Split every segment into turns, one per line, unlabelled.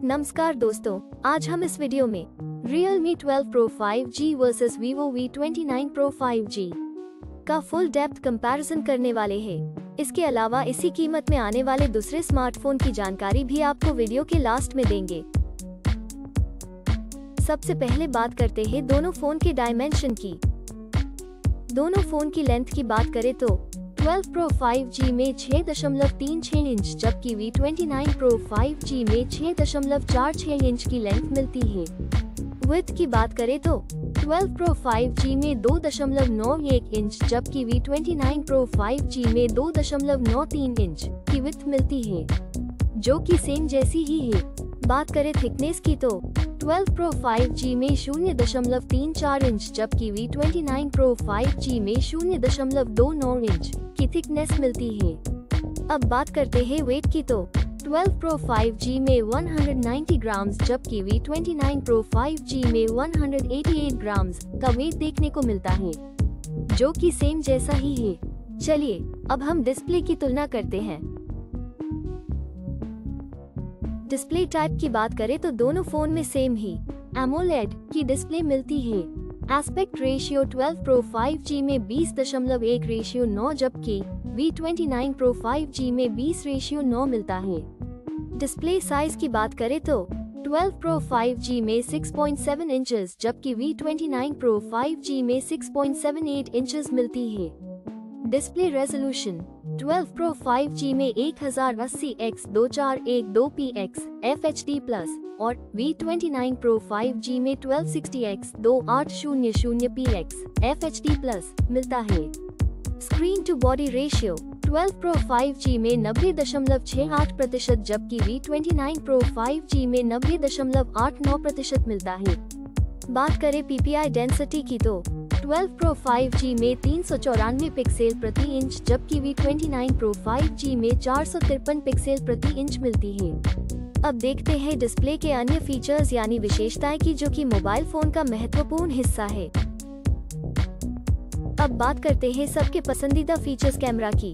नमस्कार दोस्तों, आज हम इस वीडियो में Realme 12 Pro 5G versus Vivo V29 Pro 5G का फुल डेप्थ कंपैरिजन करने वाले हैं। इसके अलावा इसी कीमत में आने वाले दूसरे स्मार्टफोन की जानकारी भी आपको वीडियो के लास्ट में देंगे। सबसे पहले बात करते हैं दोनों फोन के डायमेंशन की। दोनों फोन की लेंथ की बात करें तो 12 Pro 5G में 6.36 इंच जबकि V29 Pro 5G में 6.46 इंच की लेंथ मिलती है। विड्थ की बात करें तो 12 Pro 5G में 2.91 इंच जबकि V29 Pro 5G में 2.93 इंच की विड्थ मिलती है, जो कि सेम जैसी ही है। बात करें थिकनेस की तो 12 Pro 5G में 0.34 इंच जबकि V29 Pro 5G में 0.29 इंच की थिकनेस मिलती है। अब बात करते हैं वेट की तो 12 Pro 5G में 190 ग्राम्स जबकि V29 Pro 5G में 188 ग्राम्स का वेट देखने को मिलता है, जो कि सेम जैसा ही है। चलिए अब हम डिस्प्ले की तुलना करते हैं। डिस्प्ले टाइप की बात करें तो दोनों फोन में सेम ही AMOLED की डिस्प्ले मिलती है। एस्पेक्ट रेशियो 12 Pro 5G में 20.1:9 जबकि V29 Pro 5G में 20:9 मिलता है। डिस्प्ले साइज की बात करें तो 12 Pro 5G में 6.7 इंचेस जबकि V29 Pro 5G में 6.78 इंचेस मिलती है। डिस्प्ले रेजोल्यूशन 12 Pro 5G में 1080x2412px FHD+ और V29 Pro 5G में 1260x2800px FHD+ मिलता है। Screen to body ratio 12 Pro 5G में 90.68% जबकि V29 Pro 5G में 90.89% मिलता है। बात करें PPI डेंसिटी की तो 12 Pro 5G में 394 पिक्सल प्रति इंच जबकि V29 Pro 5G में 453 पिक्सल प्रति इंच मिलती है। अब देखते हैं डिस्प्ले के अन्य फीचर्स यानी विशेषताएं की, जो कि मोबाइल फोन का महत्वपूर्ण हिस्सा है। अब बात करते हैं सबके पसंदीदा फीचर्स कैमरा की।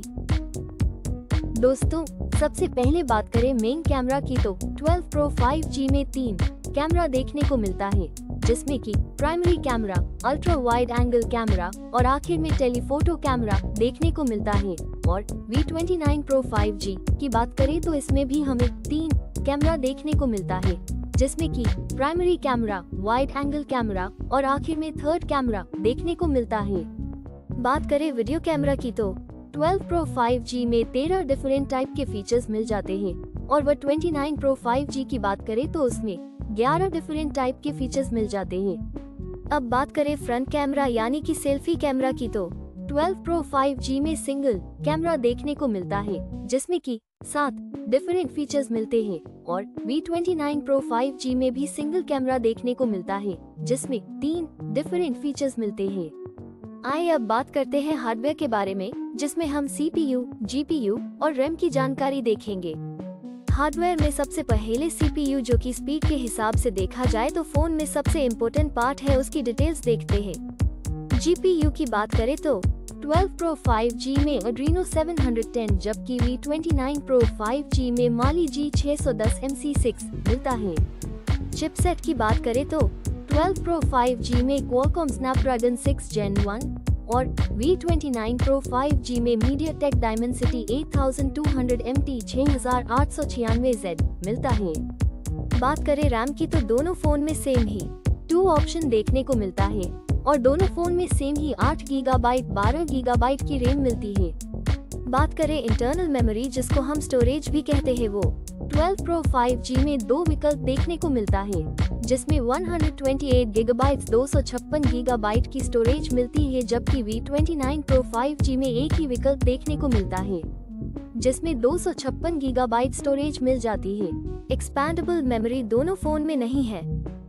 दोस्तों, सबसे पहले बात करें मेन कैमरा की तो 12 Pro 5G में 3 कैमरा देखने को मिलता है, जिसमें कि primary camera, ultra wide angle camera और आखिर में टेलीफोटो कैमरा देखने को मिलता है। और V29 Pro 5G की बात करें तो इसमें भी हमें 3 कैमरा देखने को मिलता है, जिसमें कि primary camera, wide angle camera और आखिर में थर्ड कैमरा देखने को मिलता है। बात करें वीडियो कैमरा की तो 12 Pro 5G में 13 डिफरेंट टाइप के फीचर्स मिल जाते हैं और वह 29 Pro 5G की बात करें तो उसमें 11 डिफरेंट टाइप के फीचर्स मिल जाते हैं। अब बात करें फ्रंट कैमरा यानी कि सेल्फी कैमरा की तो 12 Pro 5G में सिंगल कैमरा देखने को मिलता है, जिसमें कि 7 डिफरेंट फीचर्स मिलते हैं और V29 Pro 5G में भी सिंगल कैमरा देखने को मिलता है, जिसमें 3 डिफरेंट फीचर्स मिलते हैं। आइए अब बात करते हैं हार्डवेयर के बारे में, जिसमें हम CPU, GPU और RAM की जानकारी देखेंगे। हार्डवेयर में सबसे पहले CPU, जो कि स्पीड के हिसाब से देखा जाए तो फोन में सबसे इम्पोर्टेंट पार्ट है, उसकी डिटेल्स देखते हैं। GPU की बात करें तो 12 Pro 5G में Adreno 710 जबकि V29 Pro 5G में Mali G610 MC6 मिलता है। चिपसेट की बात करें तो 12 Pro 5G में Qualcomm Snapdragon 6 Gen 1 और V29 Pro 5G में MediaTek Dimensity 8200MT 6896Z मिलता है। बात करें रैम की तो दोनों फोन में सेम ही 2 ऑप्शन देखने को मिलता है और दोनों फोन में सेम ही 8 GB 12 GB की रैम मिलती है। बात करें इंटरनल मेमोरी, जिसको हम स्टोरेज भी कहते हैं, वो 12 Pro 5G में 2 विकल्प देखने को मिलता है, जिसमें 128 GB 256 GB की स्टोरेज मिलती है, जबकि V29 Pro 5G में एक ही विकल्प देखने को मिलता है, जिसमें 256 GB स्टोरेज मिल जाती है। एक्सपैंडेबल मेमोरी दोनों फोन में नहीं है।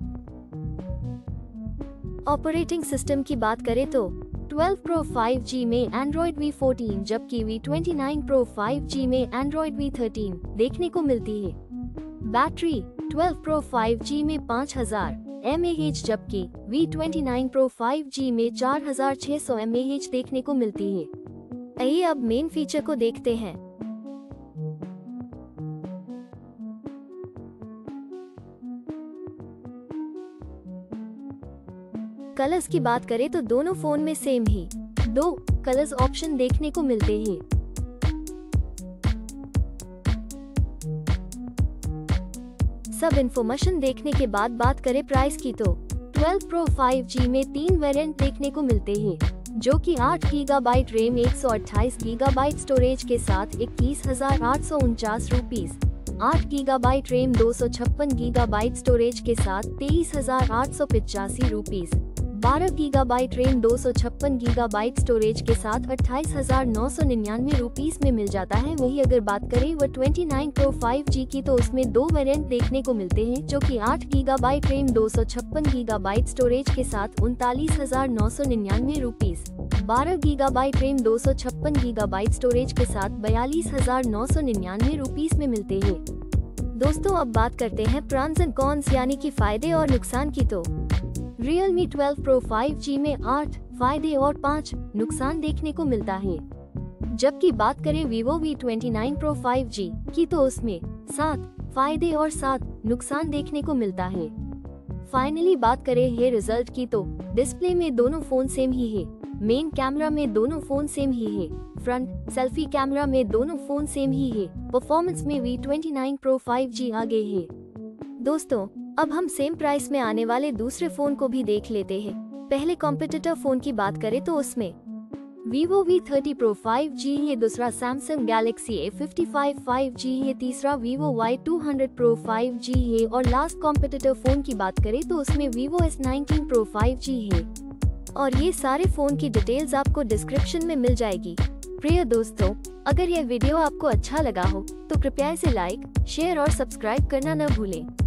ऑपरेटिंग सिस्टम की बात करें तो 12 Pro 5G में Android V14 जबकि V29 Pro 5G में Android V13 देखने को मिलती है। बैटरी 12 Pro 5G में 5000 mAh जबकि V29 Pro 5G में 4600 mAh देखने को मिलती है। आइए अब मेन फीचर को देखते हैं। कलर्स की बात करें तो दोनों फोन में सेम ही 2 कलर्स ऑप्शन देखने को मिलते हैं। सब इन्फॉर्मेशन देखने के बाद बात करें प्राइस की तो 12 Pro 5G में 3 वेरिएंट देखने को मिलते हैं, जो कि 8 GB रैम 128 GB स्टोरेज के साथ 21,849 rupees, 8 GB RAM 256 GB storage के साथ 23,885 rupees, 12 GB RAM 256 GB storage के साथ 28,999 रुपीस में मिल जाता है। वही अगर बात करें वो 29 Pro 5G की तो उसमें 2 वेरिएंट देखने को मिलते हैं, जो कि 8 GB रैम 256 GB स्टोरेज के साथ 39,999 rupees, 12 GB RAM 256 GB storage के साथ 42,999 रुपीस में मिलते हैं। दोस्तों अब बात करते हैं प्रॉन्स एंड कॉन्स यानी कि फायदे और नुकसान की तो Realme 12 Pro 5G में 8 फायदे और 5 नुकसान देखने को मिलता है, जबकि बात करें Vivo V29 Pro 5G की तो उसमें 7 फायदे और 7 नुकसान देखने को मिलता है। फाइनली बात करें है रिजल्ट की तो डिस्प्ले में दोनों फोन सेम ही है, मेन कैमरा में दोनों फोन सेम ही है, फ्रंट सेल्फी कैमरा में दोनों फोन सेम ही है, परफॉर्मेंस में V29 Pro 5G आगे है। दोस्तों अब हम सेम प्राइस में आने वाले दूसरे फोन को भी देख लेते हैं। पहले कॉम्पिटिटर फोन की बात करें तो उसमें Vivo V30 Pro 5G है, दूसरा Samsung Galaxy A55 5G है, तीसरा Vivo Y200 Pro 5G है और लास्ट कॉम्पिटिटर फोन की बात करें तो उसमें Vivo S19 Pro 5G है। और ये सारे फोन की डिटेल्स आपको डिस्क्रिप्शन में मिल जाएगी। प्रिय दोस्तों, अगर यह वीडियो आपको अच्छा लगा हो तो कृपया इसे लाइक, शेयर और सब्सक्राइब करना न भूलें।